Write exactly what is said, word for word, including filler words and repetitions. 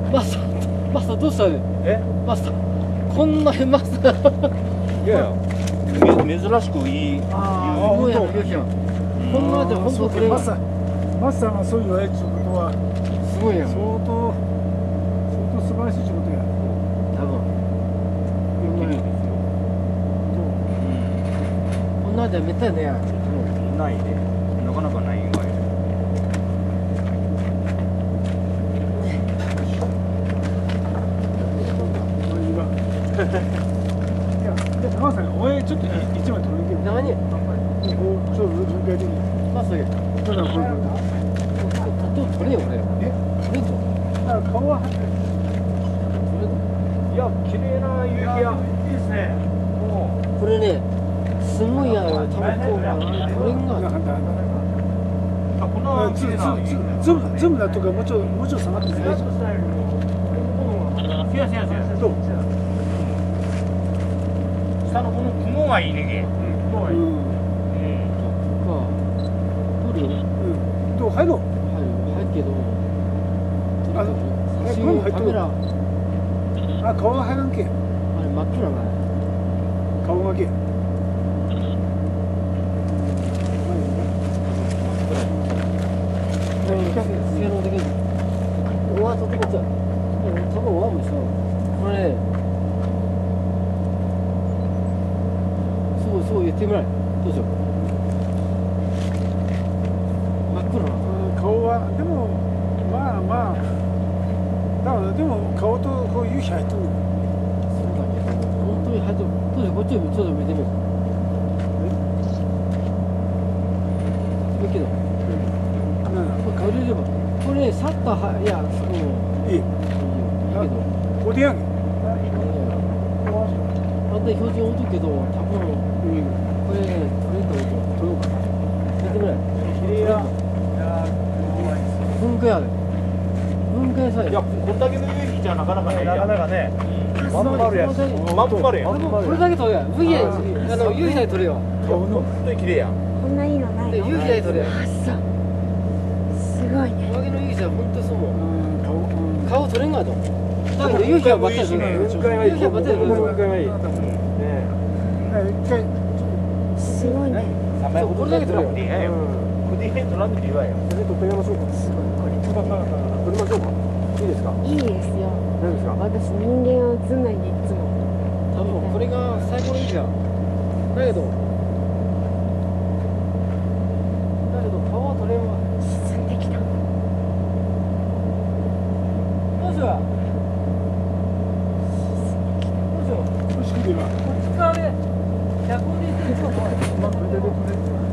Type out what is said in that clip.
マスターマスターどうしたね。 えマスターこんなにマスターいやいやめ珍しくいい。 ああすごいやんゆうきやん。こんなで本当これマスターマスターがそういうのやつことはすごいやん。 相当相当素晴らしい仕事や。 多分こんなでめったいねや。 ないでなかなかないわよ。 いや、で高橋さん、お前ちょっと一枚取るけど。 何？ こうちょっと分解的に。 マスター。 ただこれこれ。 タトゥー取れよ俺。 え？ 取れんぞ。 だから顔は。 いや綺麗な夕日や。いいですね。 これね、すごいやろ。多分こうがこれが。 あこんなズズズムズムだとかもうちょもうちょっと下がって大丈夫。 せやせやせや。 どう？ 下のこの雲がいいねげ。雲がいい。 うん。 取るよ。 うん。どう入ろう。 入る入るけど。 あの、え、これも入っとる。 カメラ。 あ、顔が入らんけ。 あれ真っ暗な。 顔がけ。 性能的に。うわ、とてもじゃ。多分ワンもしょ。これね。そうそう言ってみない。どうしよう。真っ暗な。 顔はでもまあまあ。だからでも顔とこう夕日入っとる。 そうだけど、本当に入っとる。どうしよう、こっちをちょっと見てみよう。え？いいけど。これ顔入れれば。これサッカーはいや、そう。 いい。 いいよ。いいけど。 ここでやんけ。 あんた標準置いとくけど、多分、 うん。 これね、取れんと思う。取ろうかな。見てみない。 綺麗や。 文化やで。文化やさ。 いやこんだけの夕日じゃなかなかね。なかなかね。まん丸や。まん丸や。 これだけ撮るやん。V やあの夕日だけ撮るよ。 顔の。 本当に綺麗や。 こんないいのないでの。 夕日だけ撮るやん。 あ、そう。すごいね。 上着の夕日は本当そうもん。 うん顔。うん顔撮れんがと。だけど夕日はばっかりする。夕日はばっかりする。 雲海がいい。ね一回。 すごいね。 え。 これだけ撮るよ。 これで撮らんでいいわよ。 これ撮ってみましょうか。 すごいこれ。 撮りましょうか。いいですか。 いいですよ。 何ですか。 私人間は映んないんでいつも。 多分これが最高の夕日や。だけど。だけど顔は撮れんわ。 沈んできた。 どうしよう。どうしよう。 欲しくては。 こっち側で。逆に行ってみようか。 まあこれでこれ。